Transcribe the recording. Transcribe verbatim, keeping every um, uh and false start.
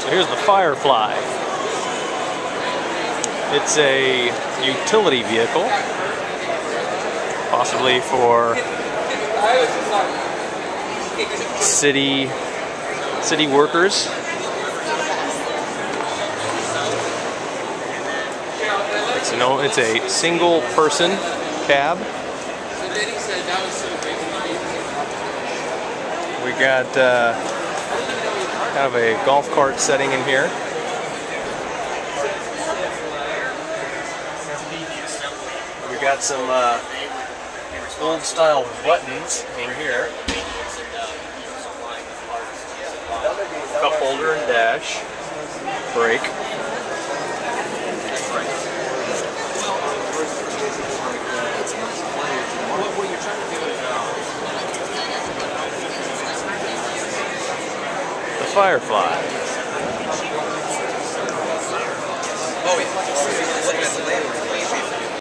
So here's the Firefly. It's a utility vehicle, possibly for city city workers. So no, it's a single person cab. We got uh, kind of a golf cart setting in here. We got some uh, old style buttons over here. Cup holder and dash. Brake. The Firefly. Oh, yeah.